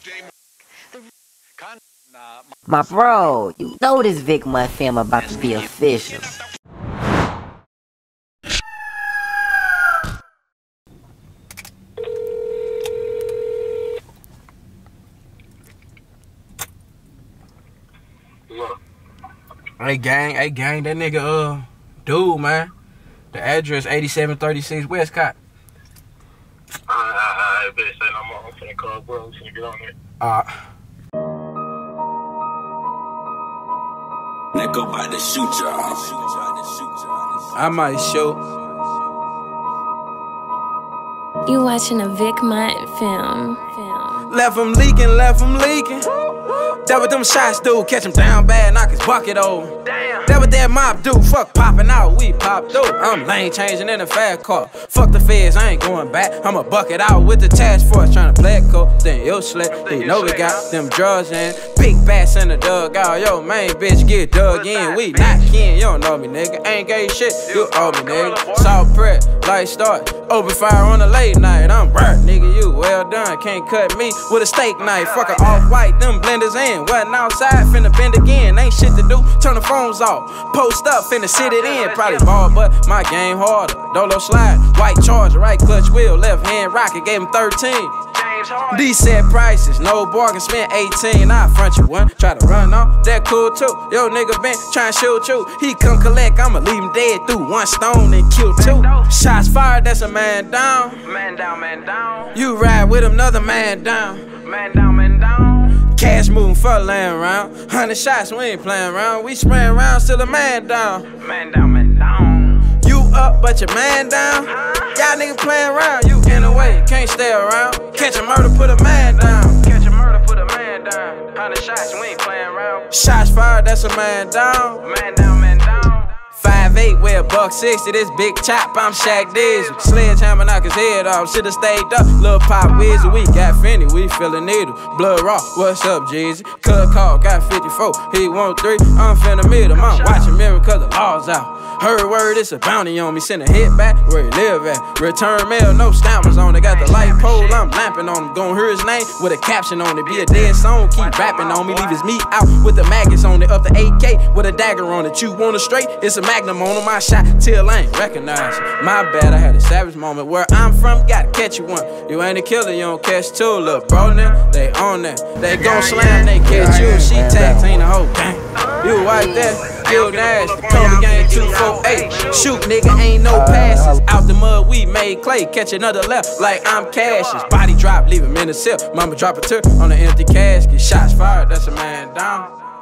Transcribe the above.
My bro, you know this Vic Month film about to be official. Hey gang, that nigga, dude, man. The address 8736 Westcott. I bet say no more. I'm finna call bro. I'm finna get on it. Nigga about to shoot y'all. I might shoot. You watching a Vic Month film. Left him leaking. That what them shots do. Catch him down bad, knock his bucket over. That what that mop do. Fuck popping out, we pop through. I'm lane changing in a fast car. Fuck the feds, I ain't going back. I'ma bucket out with the task force, tryna play it cool. Then you slip, you know we got them drugs in. Big bats in the dugout. Yo, main bitch get dug in. We not kin, you don't know me, nigga. Ain't gay shit, you owe me, nigga. Salt prep, light start, open fire on a late night. I'm burnt, nigga, you well done. Can't cut me with a steak knife. Fuck a off-white, them blenders in. Wasn't outside, finna bend again. Ain't shit to do, turn the phones off. Post up, finna sit it in. Probably ball, but my game harder. Dolo slide, white charger, right clutch wheel, left hand rocket, gave him 13. These set prices, no bargain, spent 18. I front you one, try to run off, that cool too. Yo, nigga been tryna shoot you. He come collect, I'ma leave him dead through one stone and kill two. Shots fired, that's a man down. Man down, man down. You ride with him, another man down. Man down, man down. Cash moving for laying around. 100 shots, we ain't playing around. We spraying around, still a man down. Man down, man down. You up, but your man down. Y'all niggas playing around, you in the way, can't stay around. Catch a murder, put a man down. Catch a murder, put a man down. 100 shots, we ain't playing around. Shots fired, that's a man down. Man down, man down. 5'8", weigh $160, this big chop, I'm Shaq Diesel. Sledgehammer knock his head off, should've stayed up. Lil' Pop Wizard, we got Fendi, we feelin' needle. Blood raw, what's up, Jeezy? Cut call, got 54, he want 3, I'm finna meet him. I'm watching mirror cause the law's out. Heard word, it's a bounty on me, send a hit back where he live at. Return mail, no stampers on it, got the light pole, I'm lamping on him. Gon' hear his name with a caption on it, be a dead song, keep rapping on me. Leave his meat out with the maggots on it, up to 8K with a dagger on it. You want it straight, it's a magnum on him, my shot till I ain't recognized. My bad, I had a savage moment. Where I'm from, gotta catch you one. You ain't a killer, you don't catch two. Look, bro, now, they on that. They gon' slam, they catch you. She tagged, ain't a whole gang. You like that, Gil Nash, Kobe Gang 248. Shoot, nigga, ain't no passes. Out the mud, we made clay. Catch another left like I'm Cassius. Body drop, leave him in the cell. Mama drop a tear on an empty casket. Shots fired, that's a man down.